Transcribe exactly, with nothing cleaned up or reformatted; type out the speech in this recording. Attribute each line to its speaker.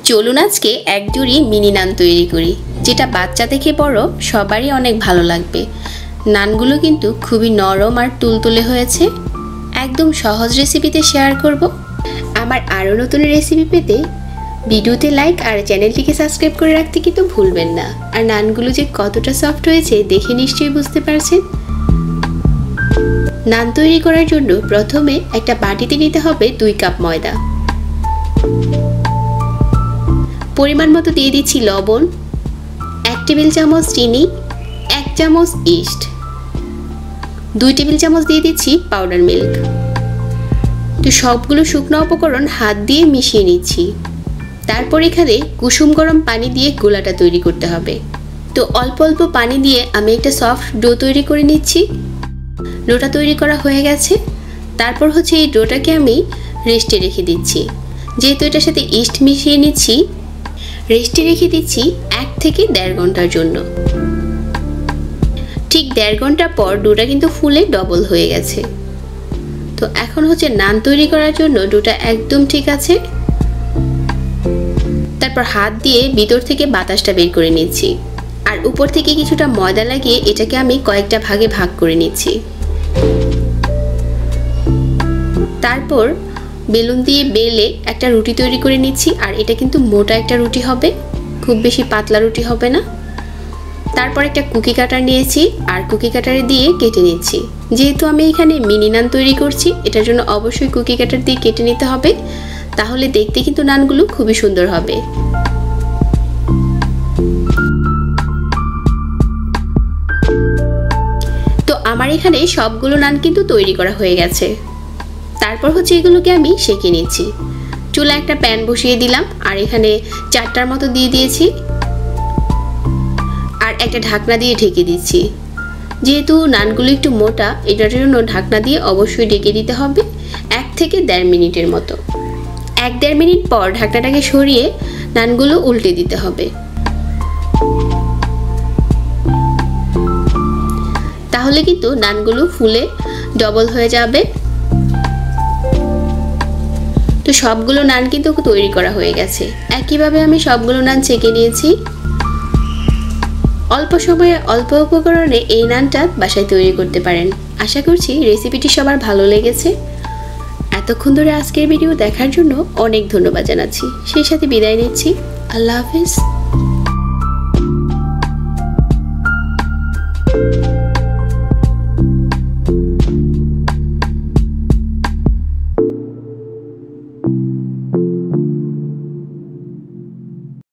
Speaker 1: চলুন আজকে এক জুড়ি মিনি নান তৈরি করি, যেটা বাচ্চা থেকে বড় সবারই অনেক ভালো লাগবে। নানগুলো কিন্তু খুবই নরম আর তুলতুলে হয়েছে। একদম সহজ রেসিপিতে শেয়ার করব। আমার আরও নতুন রেসিপি পেতে ভিডিওতে লাইক আর চ্যানেলটিকে সাবস্ক্রাইব করে রাখতে কিন্তু ভুলবেন না। আর নানগুলো যে কতটা সফট হয়েছে দেখে নিশ্চয়ই বুঝতে পারছেন। নান তৈরি করার জন্য প্রথমে একটা বাটিতে নিতে হবে দুই কাপ ময়দা। পরিমাণ মতো দিয়ে দিচ্ছি লবণ, এক টেবিল চামচ চিনি, এক চামচ ইস্ট, দুই টেবিল চামচ দিয়ে দিচ্ছি পাউডার মিল্ক। তো সবগুলো শুকনো উপকরণ হাত দিয়ে মিশিয়ে নিচ্ছি। তারপর এখানে কুসুম গরম পানি দিয়ে গোলাটা তৈরি করতে হবে। তো অল্প অল্প পানি দিয়ে আমি একটা সফট ডো তৈরি করে নিচ্ছি। ডোটা তৈরি করা হয়ে গেছে। তারপর হচ্ছে এই ডোটাকে আমি রেস্টে রেখে দিচ্ছি। যেহেতু এটার সাথে ইস্ট মিশিয়ে নিচ্ছি, রেস্টে রেখে দিচ্ছি এক থেকে দেড় ঘন্টার জন্য। ঠিক দেড় ঘন্টা পর ডোটা কিন্তু ফুলে ডবল হয়ে গেছে। তো এখন হচ্ছে নান তৈরি করার জন্য ডোটা একদম ঠিক আছে। তারপর হাত দিয়ে ভিতর থেকে বাতাসটা বের করে নিচ্ছি। আর উপর থেকে কিছুটা ময়দা লাগিয়ে এটাকে আমি কয়েকটা ভাগে ভাগ করে নিচ্ছি। তারপর বেলুন দিয়ে বেলে একটা রুটি তৈরি করে নিচ্ছি। আর এটা কিন্তু মোটা একটা রুটি হবে, খুব বেশি পাতলা রুটি হবে না। তারপর একটা কুকি কাটার নিয়েছি আর কুকি কাটারে দিয়ে কেটে নিচ্ছি। যেহেতু আমি এখানে মিনি নান তৈরি করছি, এটার জন্য অবশ্যই কুকি কাটার দিয়ে কেটে নিতে হবে, তাহলে দেখতে কিন্তু নানগুলো খুবই সুন্দর হবে। তো আমার এখানে সবগুলো নান কিন্তু তৈরি করা হয়ে গেছে। তারপর হচ্ছে এগুলোকে আমি সেঁকে নিচ্ছি। চুলা একটা প্যান বসিয়ে দিলাম আর এখানে চারটার মতো দিয়ে দিয়েছি আর একটা ঢাকনা দিয়ে ঢেকে দিচ্ছি। যেহেতু নানগুলো একটু মোটা, এটার জন্য ঢাকনা দিয়ে অবশ্যই ঢেকে দিতে হবে এক থেকে দেড় মিনিটের মতো। এক দেড় মিনিট পর ঢাকনাটাকে সরিয়ে নানগুলো উল্টে দিতে হবে। তাহলে কিন্তু নানগুলো ফুলে ডবল হয়ে যাবে। তো সবগুলো নান কিন্তু তৈরি করা হয়ে গেছে। একইভাবে আমি সবগুলো নান ছেঁকে নিয়েছি। অল্প সময়ে অল্প উপকরণে এই নানটা বাসায় তৈরি করতে পারেন। আশা করছি রেসিপিটি সবার ভালো লেগেছে। এতক্ষণ ধরে আজকের ভিডিও দেখার জন্য অনেক ধন্যবাদ জানাচ্ছি। সেই সাথে বিদায় নিচ্ছি। আল্লাহ হাফেজ।